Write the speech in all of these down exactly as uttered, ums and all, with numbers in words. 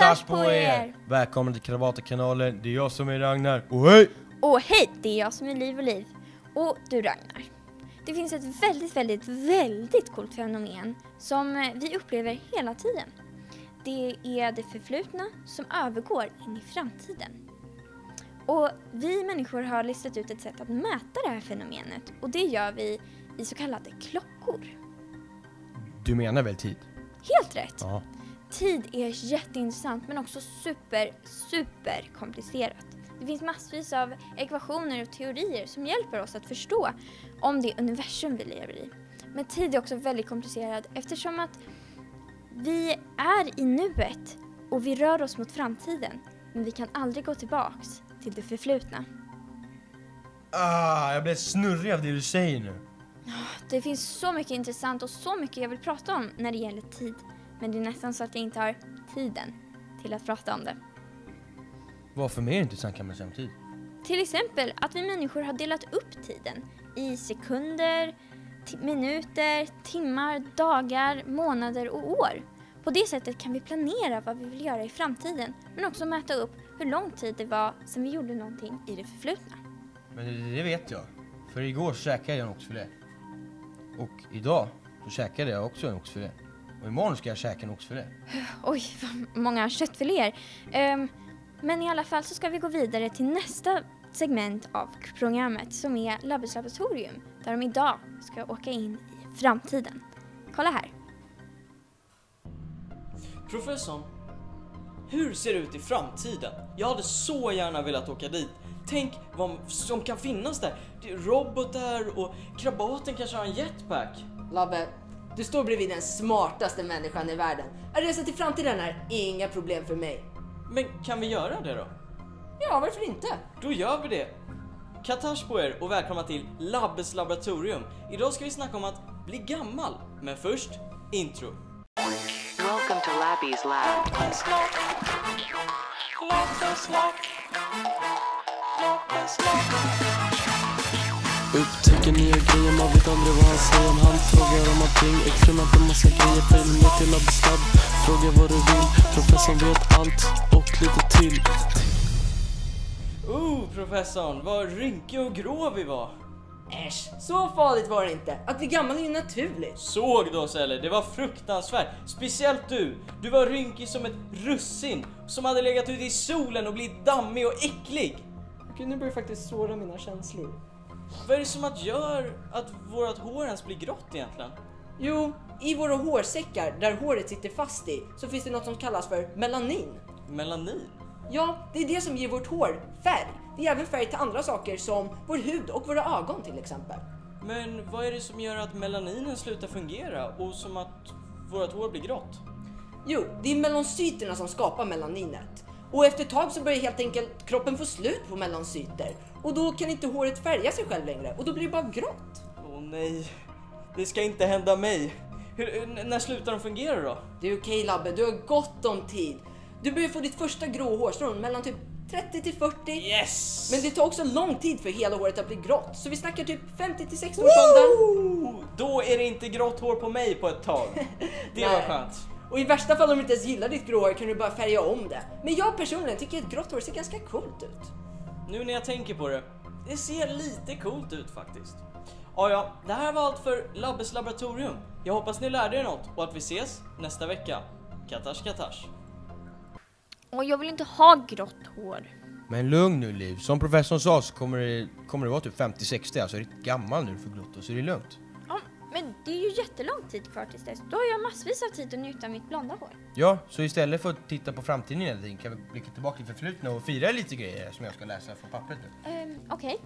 Kattash på er! Välkommen till Krabaterkanalen, det är jag som är Ragnar. Och hej! Och hej, det är jag som är Liv och Liv. Och du Ragnar. Det finns ett väldigt, väldigt, väldigt coolt fenomen som vi upplever hela tiden. Det är det förflutna som övergår in i framtiden. Och vi människor har listat ut ett sätt att mäta det här fenomenet. Och det gör vi i så kallade klockor. Du menar väl tid? Helt rätt. Ja. Tid är jätteintressant men också super, super komplicerat. Det finns massvis av ekvationer och teorier som hjälper oss att förstå om det universum vi lever i. Men tid är också väldigt komplicerad eftersom att vi är i nuet och vi rör oss mot framtiden. Men vi kan aldrig gå tillbaks till det förflutna. Ah, jag blir snurrig av det du säger nu. Det finns så mycket intressant och så mycket jag vill prata om när det gäller tid. Men det är nästan så att jag inte har tiden till att prata om det. Varför mer intressant kan man säga om tid? Till exempel att vi människor har delat upp tiden i sekunder, t- minuter, timmar, dagar, månader och år. På det sättet kan vi planera vad vi vill göra i framtiden, men också mäta upp hur lång tid det var sedan vi gjorde någonting i det förflutna. Men det vet jag. För igår käkade jag en oxfilé. Och idag så käkade jag också en oxfilé. Och imorgon ska jag käka en oxfilé. Oj, vad många köttfiléer. Um, men i alla fall så ska vi gå vidare till nästa segment av programmet som är Labbes laboratorium. Där de idag ska åka in i framtiden. Kolla här. Professorn, hur ser det ut i framtiden? Jag hade så gärna velat åka dit. Tänk vad som kan finnas där. Det är robotar och krabaten kanske har en jetpack. Labbe, du står bredvid den smartaste människan i världen. Att resa till framtiden är inga problem för mig. Men kan vi göra det då? Ja, varför inte? Då gör vi det. Kattash på er och välkomna till Labbes laboratorium. Idag ska vi snacka om att bli gammal. Men först, intro. Welcome to Labby's lab. Upptäcker nya grejer, man vet aldrig vad han säger. Om han frågar om allting, experiment och massa grejer. Följ med till Labbys labb, fråga vad du vill. Professorn vet allt och lite till. Oh, professorn, vad rynkig och grå vi var. Äsch, så farligt var det inte. Att bli gammal är ju naturligt. Såg då, Selle, det var fruktansvärt. Speciellt du. Du var rynkig som ett russin som hade legat ute i solen och blivit dammig och äcklig. Okej, nu börjar faktiskt såra mina känslor. Vad är det som att gör att vårt hår ens blir grått egentligen? Jo, i våra hårsäckar där håret sitter fast i så finns det något som kallas för melanin. Melanin? Ja, det är det som ger vårt hår färg. Det är även färg till andra saker som vår hud och våra ögon till exempel. Men vad är det som gör att melaninen slutar fungera och som att vårt hår blir grått? Jo, det är melanocyterna som skapar melaninet. Och efter ett tag så börjar helt enkelt kroppen få slut på melanocyter. Och då kan inte håret färga sig själv längre och då blir det bara grått. Åh nej, det ska inte hända mig. Hur, n- när slutar de fungera då? Det är okej Labbe, du har gott om tid. Du börjar få ditt första grå hårstrån mellan typ trettio till fyrtio. Yes! Men det tar också lång tid för hela håret att bli grått. Så vi snackar typ femtio till sextio års åldern. Oh, då är det inte grått hår på mig på ett tag. Det var Nej. skönt. Och i värsta fall om du inte ens gillar ditt grå hår kan du bara färga om det. Men jag personligen tycker att grått hår ser ganska coolt ut. Nu när jag tänker på det, det ser lite coolt ut faktiskt. Ja, ja, det här var allt för Labbes laboratorium. Jag hoppas ni lärde er något och att vi ses nästa vecka. Kattash, kattash. Och jag vill inte ha grått hår. Men lugn nu Liv, som professorn sa så kommer det, kommer det vara typ femtio sextio. Alltså är det gammal nu för grått och så är det lugnt. Ja, men det är ju jättelång tid kvar tills dess. Då har jag massvis av tid att njuta av mitt blonda hår. Ja, så istället för att titta på framtiden hela tiden kan vi blicka tillbaka till förflutna och fira lite grejer som jag ska läsa från pappret nu. Um, Okej.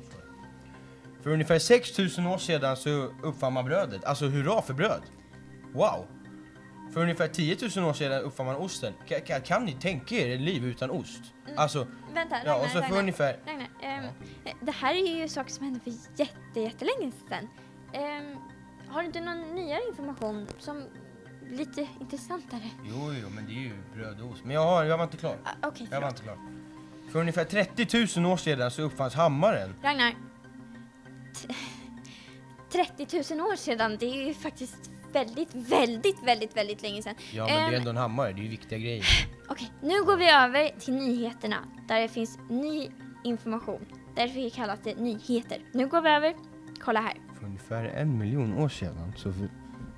För ungefär sex tusen år sedan så uppfann man brödet. Alltså hurra för bröd. Wow. För ungefär tio tusen år sedan uppfann man osten. Kan, kan, kan ni tänka er ett liv utan ost? Alltså, Vänta, ja, Ragnar, och så för Ragnar, ungefär... Ragnar, ehm, Det här är ju saker som hände för jätte, jättelänge sedan. Ehm, har du inte någon nyare information som lite intressantare? Jo, jo, men det är ju bröd och ost. Men jag, har, jag var inte klar. Ah, Okej, Jag var förlåt. inte klar. För ungefär trettio tusen år sedan så uppfanns hammaren. Ragnar, t- trettio tusen år sedan, det är ju faktiskt väldigt, väldigt, väldigt, väldigt länge sedan. Ja, men det är Ehm, ändå en hammare, det är ju viktiga grejer. Okej, nu går vi över till nyheterna. Där det finns ny information. Därför kallas det nyheter. Nu går vi över. Kolla här. För ungefär en miljon år sedan så... För...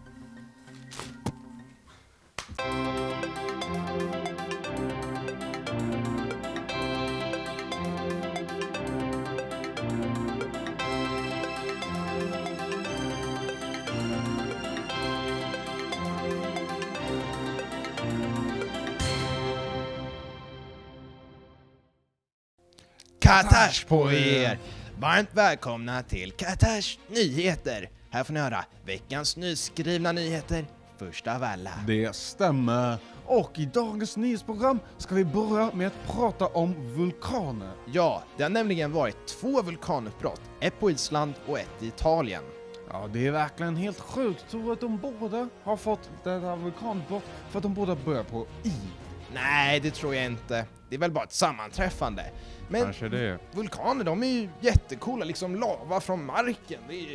Katash på er! Varmt välkomna till Katash nyheter. Här får ni höra veckans nyskrivna nyheter först av alla. Det stämmer. Och i dagens nyhetsprogram ska vi börja med att prata om vulkaner. Ja, det har nämligen varit två vulkanutbrott. Ett på Island och ett i Italien. Ja, det är verkligen helt sjukt. Tror du att de båda har fått det här vulkanutbrott för att de båda börjar på I? Nej, det tror jag inte. Det är väl bara ett sammanträffande. Men Kanske det. vulkaner, de är ju jättecoola, liksom lava från marken. Det är...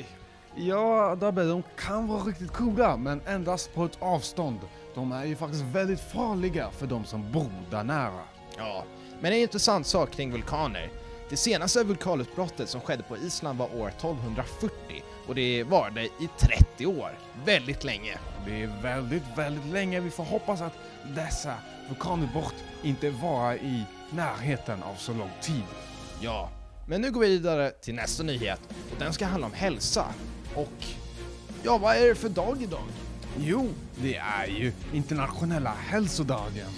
Ja, Dabbe, de kan vara riktigt coola, men endast på ett avstånd. De är ju faktiskt väldigt farliga för de som bor där nära. Ja, men en intressant sak kring vulkaner. Det senaste vulkanutbrottet som skedde på Island var år tolvhundrafyrtio och det varade i trettio år. Väldigt länge. Det är väldigt, väldigt länge. Vi får hoppas att dessa vulkanutbrott inte varar i närheten av så lång tid. Ja, men nu går vi vidare till nästa nyhet och den ska handla om hälsa. Och ja, vad är det för dag idag? Jo, det är ju internationella hälsodagen.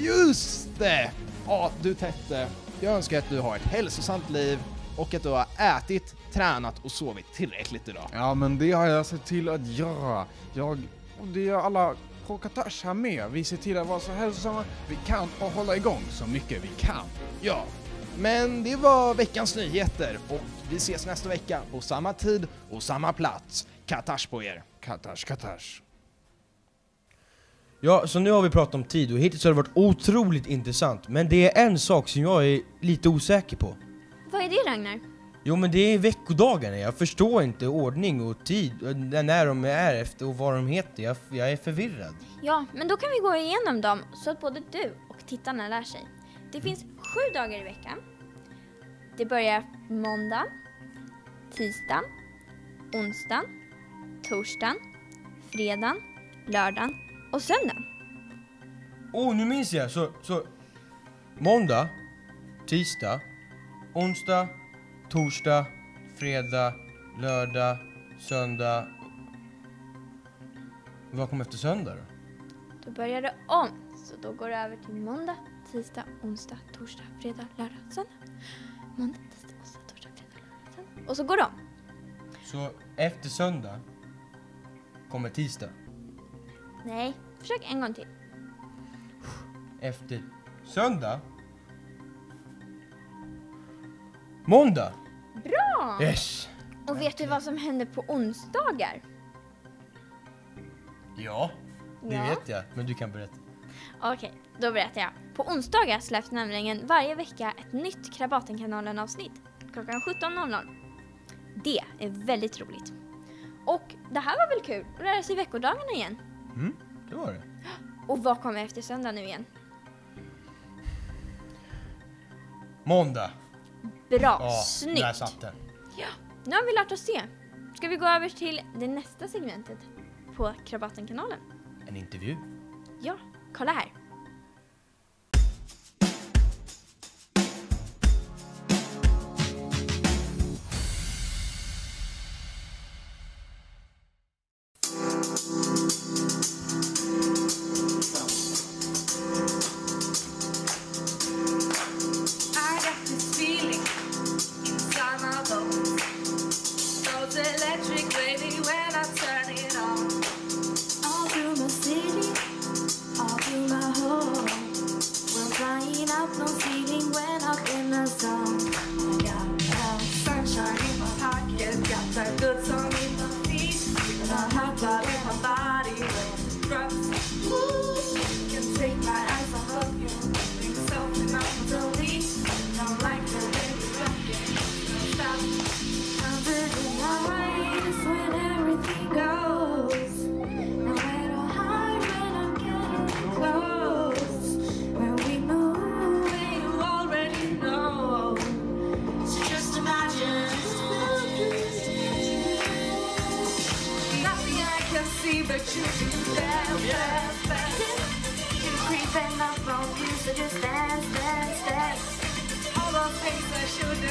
Just det! Ja, du Tette, jag önskar att du har ett hälsosamt liv och att du har ätit, tränat och sovit tillräckligt idag. Ja, men det har jag sett till att göra. Jag, och det gör alla på Katash här med. Vi ser till att vara så hälsosamma vi kan och hålla igång så mycket vi kan. Ja, men det var veckans nyheter och vi ses nästa vecka på samma tid och samma plats. Katash på er! Katash, Katash. Ja, så nu har vi pratat om tid och hittills har det varit otroligt intressant. Men det är en sak som jag är lite osäker på. Vad är det, Ragnar? Jo, men det är veckodagarna. Jag förstår inte ordning och tid, när de är efter och vad de heter. Jag, jag är förvirrad. Ja, men då kan vi gå igenom dem så att både du och tittarna lär sig. Det finns sju dagar i veckan. Det börjar måndag, tisdag, onsdag, torsdag, fredag, lördag och söndag. Åh, oh, nu minns jag. Så, så måndag, tisdag, onsdag, torsdag, fredag, lördag, söndag. Vad kommer efter söndag då? Då börjar det om. Så då går det över till måndag, tisdag, onsdag, torsdag, fredag, lördag, söndag. Måndag, tisdag, onsdag, torsdag, fredag, lördag, söndag. Och så går det om. Så efter söndag kommer tisdag. Nej, försök en gång till. Efter söndag måndag. Bra! Yes. Och vet du vad som händer på onsdagar? Ja, det Ja. vet jag. Men du kan berätta. Okej, då berättar jag. På onsdagar släpps nämligen varje vecka ett nytt Krabatenkanalen-avsnitt klockan sjutton noll noll. Det är väldigt roligt. Och det här var väl kul att lära sig veckodagarna igen. Mm, det var det. Och vad kommer efter söndag nu igen? Måndag. Bra, Ja, snyggt. där satt den. Ja, nu har vi lärt oss se. Ska vi gå över till det nästa segmentet på Krabatenkanalen? En intervju. Ja, kolla här. I got this feeling inside my bones. Those electric wavy when I turn it on. All through my city, all through my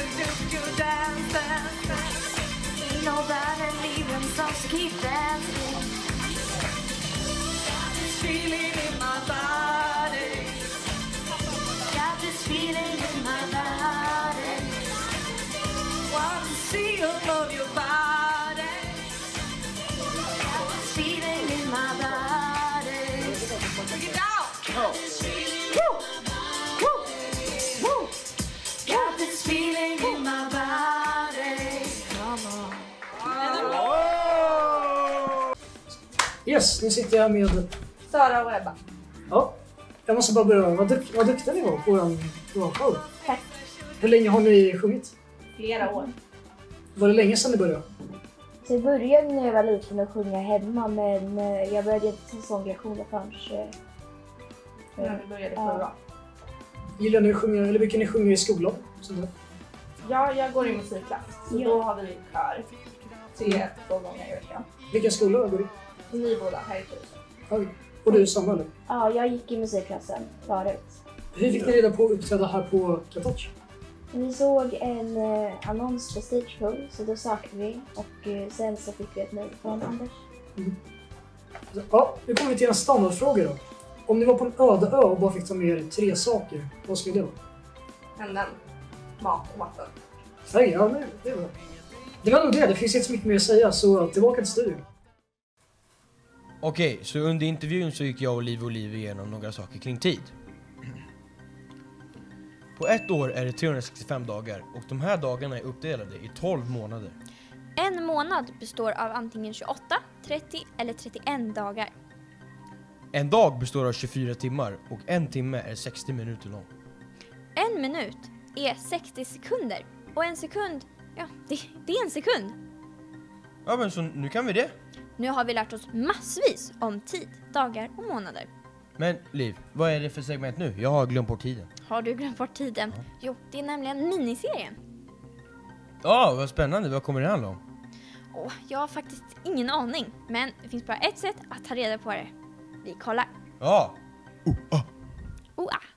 do, do, dance, dance, dance. You know that I'm leaving, so keep dancing. Got this feeling in my body. Got this feeling in my body. Want to see all of your body. Got this feeling in my body. Bring it down. Got this feeling. Woo! Woo! Woo! Got this feeling in my body. Come on. Yes, nu sitter jag med Sara och Ebba. Ja, jag måste bara börja. Vad, duk vad duktiga ni var på en, på en show. Tack. Hur länge har ni sjungit? Flera år. Var det länge sedan ni började? Så jag började när jag var liten att sjunga hemma, men jag började inte till sånglektioner förrän... När vi började förra. Gillar ni att sjunga, eller brukar ni sjunga i skolan? Sådär. Ja, jag går i musikklass. Så Ja. då har vi kör. Tre, två gånger i veckan. Vilken skola går du i? Ni båda här i Tusen. Oj. Och du är samma eller? Ja, jag gick i musikklassen förut. Hur fick ni reda på att uppträda här på Katouch? Vi såg en eh, annons på Stage Show, så då sökte vi och eh, sen så fick vi ett mejl från Anders. Mm. Ja, nu kommer vi till en standardfråga då. Om ni var på en öde ö och bara fick ta med er tre saker, vad skulle det vara? Änden, mat och vatten. Nej, ja, nej, det var det. var nog det, det finns inte så mycket mer att säga, så tillbaka till studion. Okej, så under intervjun så gick jag och Liv och Liv igenom några saker kring tid. På ett år är det trehundrasextiofem dagar och de här dagarna är uppdelade i tolv månader. En månad består av antingen tjugoåtta, trettio eller trettioen dagar. En dag består av tjugofyra timmar och en timme är sextio minuter lång. En minut är sextio sekunder och en sekund, ja, det, det är en sekund. Ja, men så nu kan vi det. Nu har vi lärt oss massvis om tid, dagar och månader. Men Liv, vad är det för segment nu? Jag har glömt bort tiden. Har du glömt bort tiden? Ja. Jo, det är nämligen miniserien. Ja, vad spännande. Vad kommer det handla om? Åh, jag har faktiskt ingen aning. Men det finns bara ett sätt att ta reda på det. Vi kollar. Ja. Oh, ah. Oh, ah.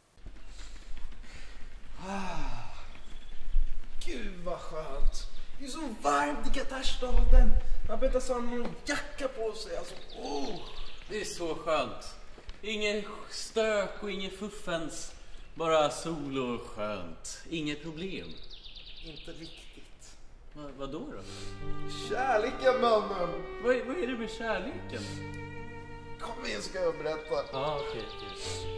Ah. Gud vad skönt. Det är så varmt i Katarstaden. Man behöver inte ha någon jacka på sig. Alltså, oh. Det är så skönt. Ingen stök och ingen fuffens. Bara sol och skönt. Inget problem. Inte riktigt. Va, vadå då? Kärleken, mannen. Vad, vad är det med kärleken? Kom igen, ska jag berätta. Ja, ah, okej. Okay,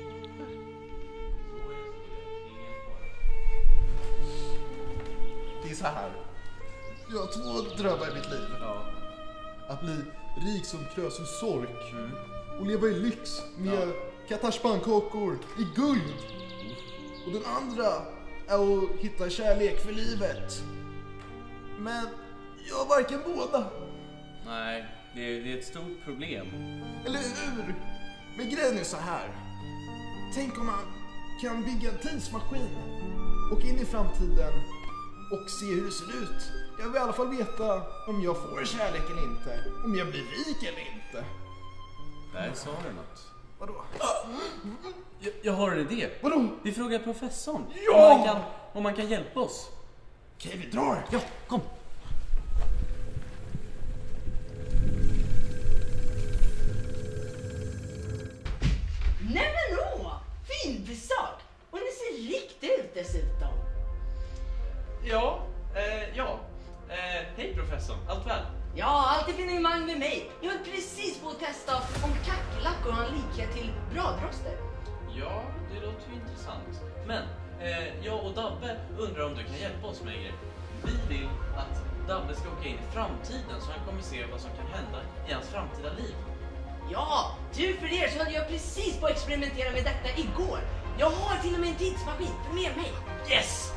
det är så här. Jag har två drömmar i mitt liv. Ja. Att bli rik som Krösus Sork. Mm. Och leva i lyx med ja. Katars-pannkakor i guld. Mm. Och den andra är att hitta kärlek för livet. Men jag har varken båda. Nej, det är, det är ett stort problem. Eller hur? Men grejen är så här. Tänk om man kan bygga en tidsmaskin och in i framtiden och se hur det ser ut. Jag vill i alla fall veta om jag får kärlek eller inte. Om jag blir rik eller inte. Där sa du något. Vadå? Jag, jag har en idé. Vadå? Vi frågar professorn. Ja! Om man kan, om man kan hjälpa oss. Okej, vi drar. Ja, kom. Nej men åh! Fin besök! Och ni ser riktigt ut dessutom. Ja, eh, ja. Eh, hej professorn, allt väl? Ja, allt är finemang med mig. Jag höll precis på att testa om kackerlackor har en likhet till bradroster. Ja, det låter ju intressant. Men eh, jag och Dabbe undrar om du kan hjälpa oss med en grej. Vi vill att Dabbe ska åka in i framtiden så han kommer se vad som kan hända i hans framtida liv. Ja, tur för er så hade jag precis på att experimentera med detta igår. Jag har till och med en tidsmaskin för med mig. Yes!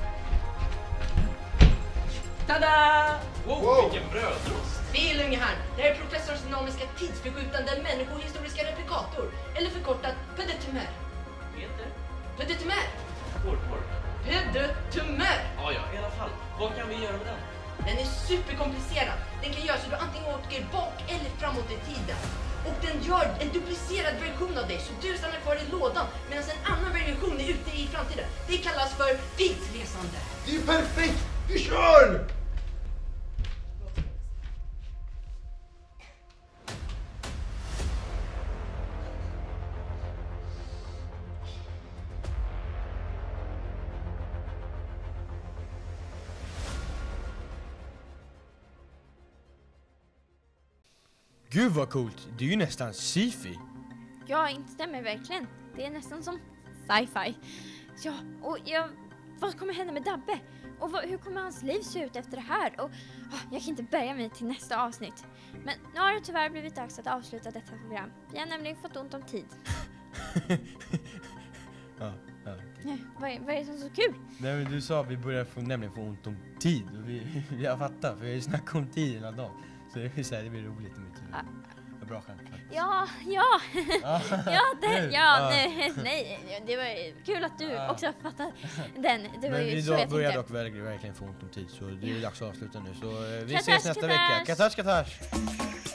Tada! Wow, wow. Vilken brödrost! Fel unge här. Det här är professorns dynamiska tidsförskjutande människohistoriska replikator. Eller förkortat P D T M E R. Peter? P D T M E R. Porpor. P D T M E R. Ja, ja, i alla fall. Vad kan vi göra med den? Den är superkomplicerad. Den kan göra så att du antingen åker bak eller framåt i tiden. Och den gör en duplicerad version av dig, så du stannar kvar i lådan medan en annan version är ute i framtiden. Det kallas för tidsresande. Det är perfekt! Vi kör! Gud vad coolt, det är ju nästan sci-fi. Ja, instämmer verkligen. Det är nästan som sci-fi. Ja, och jag, vad kommer hända med Dabbe? Och vad, hur kommer hans liv se ut efter det här? Och ah, jag kan inte bärga mig till nästa avsnitt. Men nu har det tyvärr blivit dags att avsluta detta program. Vi har nämligen fått ont om tid. ja, ja. Nej, vad, är, vad är det som är så kul? Nej, men du sa att vi börjar få, nämligen få ont om tid. Och vi, vi har fattat, för vi har ju snackat om tid hela dagen. Så det vill säga, det blir roligt med tid. Ja, bra skämt. Ja, ja. ja, det, ja, nej, nej, det var kul att du också fattade den. Det var men ju vi så jag börjar tänkte. dock verkligen, verkligen få ont om tid, så det är dags att avsluta nu. Så eh, vi Katash, ses nästa katash. vecka. Katash, katash!